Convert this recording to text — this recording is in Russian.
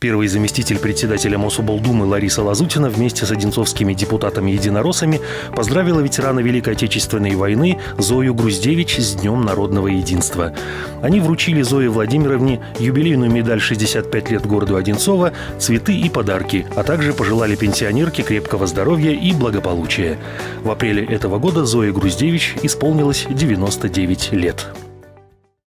Первый заместитель председателя Мособлдумы Лариса Лазутина вместе с одинцовскими депутатами-единороссами поздравила ветерана Великой Отечественной войны Зою Груздевич с Днем народного единства. Они вручили Зое Владимировне юбилейную медаль «65 лет городу Одинцово», цветы и подарки, а также пожелали пенсионерке крепкого здоровья и благополучия. В апреле этого года Зое Груздевич исполнилось 99 лет.